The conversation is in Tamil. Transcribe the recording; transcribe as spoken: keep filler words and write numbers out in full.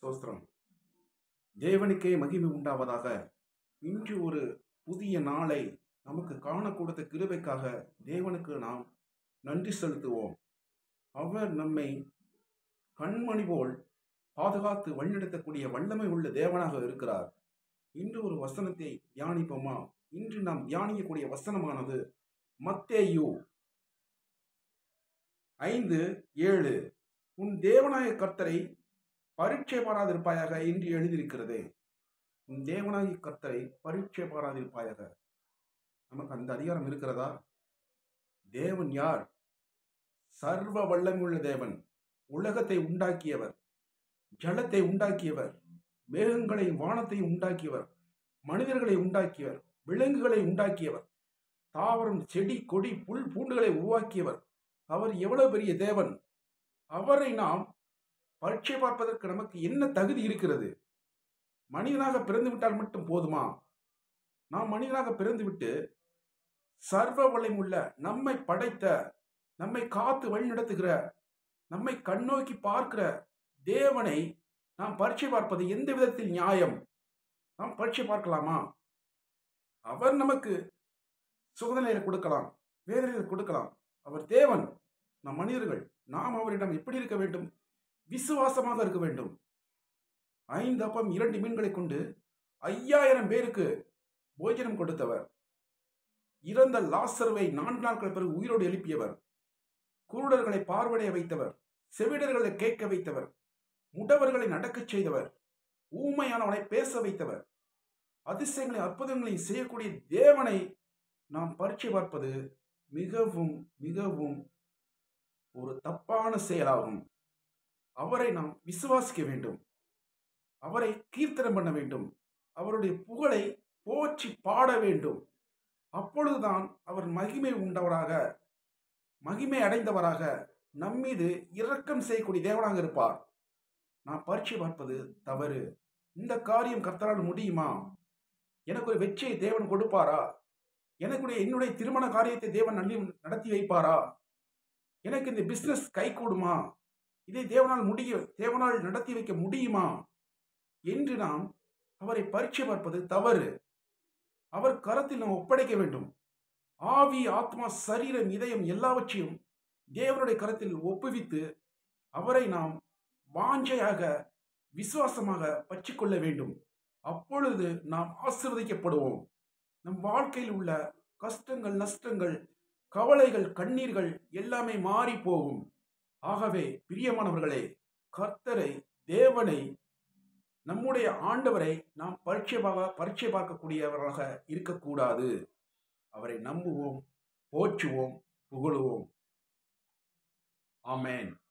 ஸ்தோத்திரம். தேவனுக்கே மகிமை உண்டாவதாக. இன்று ஒரு புதிய நாளை நமக்கு காண கொடுத்த கிருபைக்காக தேவனுக்கு நாம் நன்றி செலுத்துவோம். அவர் நம்மை கண்மணி போல் பாதுகாத்து வழிநடத்தக்கூடிய வல்லமை உள்ள தேவனாக இருக்கிறார். இன்று ஒரு வசனத்தை தியானிப்போமா? இன்று நாம் தியானிக்கக்கூடிய வசனமானது மத்தேயு ஐந்து ஏழு. உன் தேவனாய கர்த்தரை பரீட்சை பாராதிருப்பாயாக என்று எழுதியிருக்கிறது. உன் தேவனாய கர்த்தரை பரீட்சை பாராதிருப்பாயாக. நமக்கு அந்த அதிகாரம் இருக்கிறதா? தேவன் யார்? சர்வ வல்லமையுள்ள தேவன். உலகத்தை உண்டாக்கியவர், ஜலத்தை உண்டாக்கியவர், மேகங்களை வானத்தை உண்டாக்கியவர், மனிதர்களை உண்டாக்கியவர், விலங்குகளை உண்டாக்கியவர், தாவரம் செடி கொடி புல் பூண்டுகளை உருவாக்கியவர். அவர் எவ்வளவு பெரிய தேவன்! அவரை நாம் பரீட்சை பார்ப்பதற்கு நமக்கு என்ன தகுதி இருக்கிறது? மனிதனாக பிறந்து விட்டால் மட்டும் போதுமா? நாம் மனிதனாக பிறந்துவிட்டு சர்வ வல்லமையுள்ள நம்மை படைத்த, நம்மை காத்து வழி நடத்துகிற, நம்மை கண்ணோக்கி பார்க்கிற தேவனை நாம் பரீட்சை பார்ப்பது எந்த விதத்தில் நியாயம்? நாம் பரீட்சை பார்க்கலாமா? அவர் நமக்கு சுகநிலையை கொடுக்கலாம், வேதனையை கொடுக்கலாம். அவர் தேவன், நாம் மனிதர்கள். நாம் அவரிடம் எப்படி இருக்க வேண்டும்? விசுவாசமாக இருக்க வேண்டும். ஐந்து அப்பம் இரண்டு மீன்களை கொண்டு ஐயாயிரம் பேருக்கு போஜனம் கொடுத்தவர், இறந்த லாசருவை நான்கு நாட்கள் பிறகு உயிரோடு எழுப்பியவர், குருடர்களை பார்வைய வைத்தவர், செவிடர்களை கேட்க வைத்தவர், முடவர்களை நடக்கச் செய்தவர், ஊமையானவனை பேச வைத்தவர், அதிசயங்களை அற்புதங்களை செய்யக்கூடிய தேவனை நாம் பரீட்சை பார்ப்பது மிகவும் மிகவும் ஒரு தப்பான செயலாகும். அவரை நாம் விசுவாசிக்க வேண்டும். அவரை கீர்த்தனம் பண்ண வேண்டும். அவருடைய புகழை போற்றி பாட வேண்டும். அப்பொழுதுதான் அவர் மகிமை உண்டவராக, மகிமை அடைந்தவராக, நம்மீது இரக்கம் செய்யக்கூடிய தேவனாக இருப்பார். நாம் பரீட்சை பார்ப்பது தவறு. இந்த காரியம் கர்த்தரால் முடியுமா? எனக்கு ஒரு வெற்றியை தேவன் கொடுப்பாரா? எனக்கு என்னுடைய திருமண காரியத்தை தேவன் நடத்தி வைப்பாரா? எனக்கு இந்த பிசினஸ் கை கூடுமா? இதை தேவனால் முடிய தேவனால் நடத்தி வைக்க முடியுமா என்று நாம் அவரை பரீட்சை பார்ப்பது தவறு. அவர் கரத்தில் நாம் ஒப்படைக்க வேண்டும். ஆவி, ஆத்மா, சரீரம், இதயம் எல்லாவற்றையும் தேவனுடைய கரத்தில் ஒப்புவித்து அவரை நாம் வாஞ்சையாக விசுவாசமாக பற்றிக்கொள்ள வேண்டும். அப்பொழுது நாம் ஆசீர்வதிக்கப்படுவோம். நம் வாழ்க்கையில் உள்ள கஷ்டங்கள், நஷ்டங்கள், கவலைகள், கண்ணீர்கள் எல்லாமே மாறி போகும். ஆகவே பிரியமானவர்களே, கர்த்தரை, தேவனை, நம்முடைய ஆண்டவரை நாம் பரீட்சையாக பரீட்சை பார்க்கக்கூடியவர்களாக இருக்கக்கூடாது. அவரை நம்புவோம், போற்றுவோம், புகழுவோம். ஆமென்.